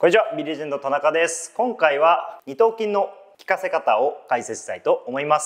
こんにちは、ビレジェンド田中です。今回は二頭筋の効かせ方を解説したいと思います。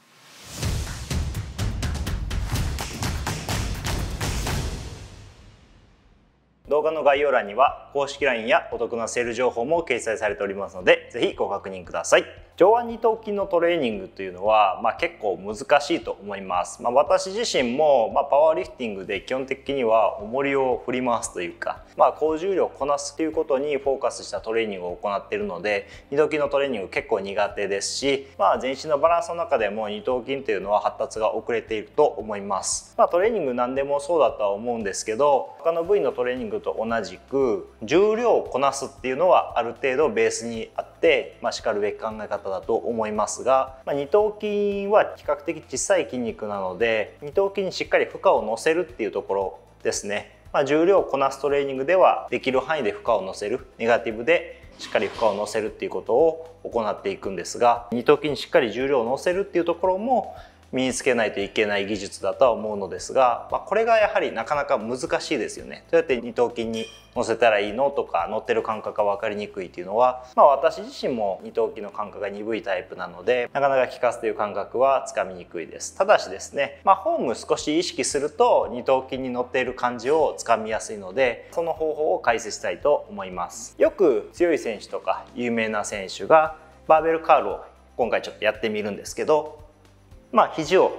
動画の概要欄には公式 LINE やお得なセール情報も掲載されておりますので、ぜひご確認ください。上腕二頭筋のトレーニングというのは、結構難しいと思います。私自身も、パワーリフティングで基本的には重りを振り回すというか、高重量をこなすということにフォーカスしたトレーニングを行っているので、二頭筋のトレーニング結構苦手ですし、全身のバランスの中でも二頭筋というのは発達が遅れていると思います。トレーニング何でもそうだとは思うんですけど、他の部位のトレーニングと同じく重量をこなすっていうのはある程度ベースにあって、しかるべき考え方だと思いますが、二頭筋は比較的小さい筋肉なので、二頭筋にしっかり負荷を乗せるっていうところですね。重量をこなすトレーニングではできる範囲で負荷を乗せる、ネガティブでしっかり負荷を乗せるっていうことを行っていくんですが、二頭筋にしっかり重量を乗せるっていうところも身につけないといけない技術だとは思うのですが、これがやはりなかなか難しいですよね。どうやって二頭筋に乗せたらいいのとか、乗ってる感覚が分かりにくいっていうのは、私自身も二頭筋の感覚が鈍いタイプなので、なかなか効かすという感覚はつかみにくいです。ただしですね、フォーム少し意識すると二頭筋に乗っている感じをつかみやすいので、その方法を解説したいと思います。よく強い選手とか有名な選手がバーベルカールを今回ちょっとやってみるんですけど、肘を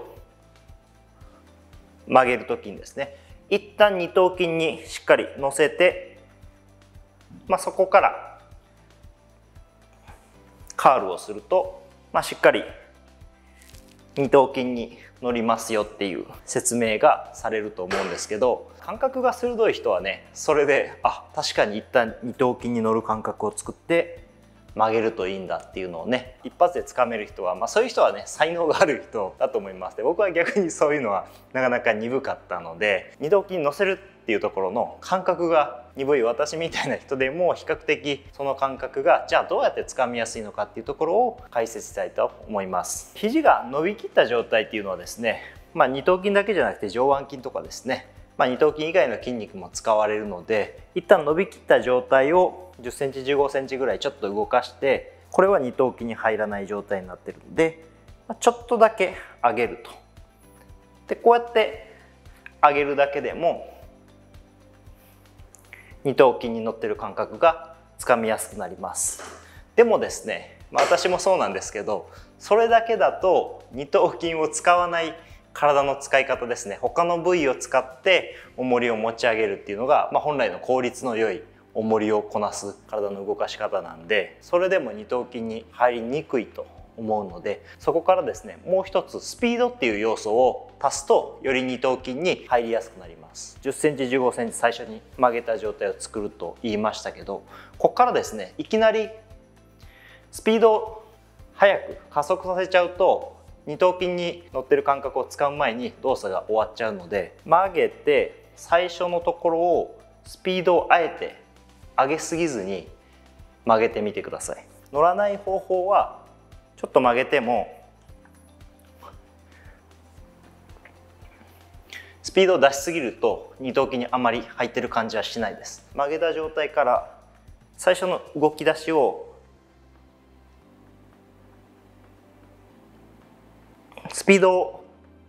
曲げる時にですね、一旦二頭筋にしっかり乗せて、そこからカールをすると、しっかり二頭筋に乗りますよっていう説明がされると思うんですけど、感覚が鋭い人はね、それで確かに一旦二頭筋に乗る感覚を作って曲げるといいんだっていうのをね、一発でつかめる人は、そういう人はね、才能がある人だと思います。で、僕は逆にそういうのはなかなか鈍かったので、二頭筋に乗せるっていうところの感覚が鈍い私みたいな人でも比較的その感覚がじゃあどうやってつかみやすいのかっていうところを解説したいと思います。肘が伸びきった状態っていうのはですね、二頭筋だけじゃなくて上腕筋とかですね、二頭筋以外の筋肉も使われるので、一旦伸びきった状態を10センチ15センチぐらいちょっと動かして、これは二頭筋に入らない状態になってるので、ちょっとだけ上げると。でこうやって上げるだけでも二頭筋に乗ってる感覚がつかみやすくなります。でもですね、私もそうなんですけど、それだけだと二頭筋を使わない体の使い方ですね、他の部位を使って重りを持ち上げるっていうのが、本来の効率の良い重りをこなす体の動かし方なんで、それでも二頭筋に入りにくいと思うので、そこからですね、もう一つスピードっていう要素を足すとより二頭筋に入りやすくなります。10センチ15センチ最初に曲げた状態を作ると言いましたけど、ここからですね、いきなりスピードを速く加速させちゃうと、二頭筋に乗ってる感覚を使う前に動作が終わっちゃうので、曲げて最初のところをスピードをあえて上げすぎずに曲げてみてください。乗らない方法はちょっと曲げてもスピードを出しすぎると二頭筋にあまり入ってる感じはしないです。曲げた状態から最初の動き出しをスピードを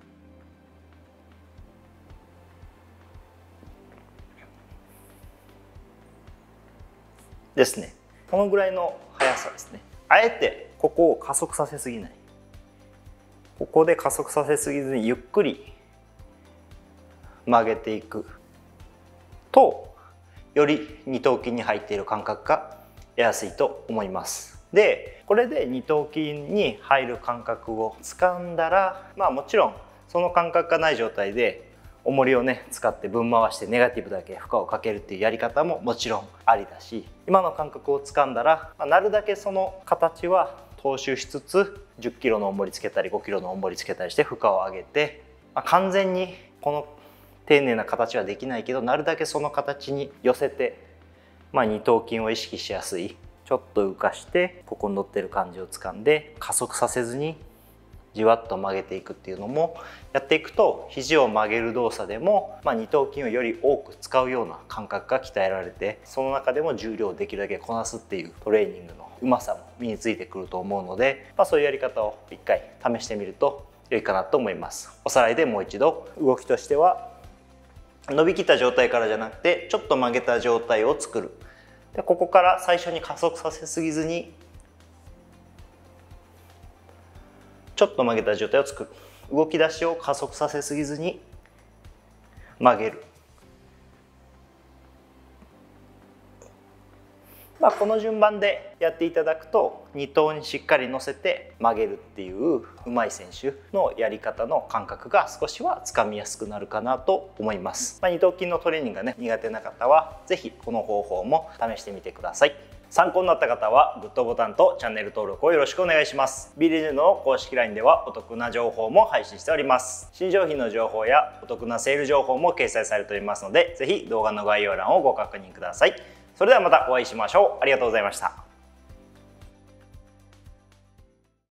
ですね、このぐらいの速さですね。あえてここを加速させすぎない。ここで加速させすぎずにゆっくり曲げていくと、より二頭筋に入っている感覚が得やすいと思います。でこれで二頭筋に入る感覚を掴んだら、もちろんその感覚がない状態で重りをね使ってぶん回してネガティブだけ負荷をかけるっていうやり方ももちろんありだし、今の感覚を掴んだら、なるだけその形は踏襲しつつ10キロの重りつけたり5キロの重りつけたりして負荷を上げて、完全にこの丁寧な形はできないけど、なるだけその形に寄せて、二頭筋を意識しやすい、ちょっと浮かしてここに乗ってる感じを掴んで加速させずにじわっと曲げていくっていうのもやっていくと、肘を曲げる動作でも、二頭筋をより多く使うような感覚が鍛えられて、その中でも重量をできるだけこなすっていうトレーニングのうまさも身についてくると思うので、そういうやり方を一回試してみると良いかなと思います。おさらいでもう一度、動きとしては伸びきった状態からじゃなくて、ちょっと曲げた状態を作る。でここから最初に加速させすぎずに、ちょっと曲げた状態を作る。動き出しを加速させすぎずに曲げる。この順番でやっていただくと、二頭にしっかり乗せて曲げるっていう上手い選手のやり方の感覚が少しはつかみやすくなるかなと思います。二頭筋のトレーニングがね苦手な方は是非この方法も試してみてください。参考になった方はグッドボタンとチャンネル登録をよろしくお願いします。ビリヌの公式 LINE ではお得な情報も配信しております。新商品の情報やお得なセール情報も掲載されておりますので、是非動画の概要欄をご確認ください。それではまたお会いしましょう。ありがとうございました。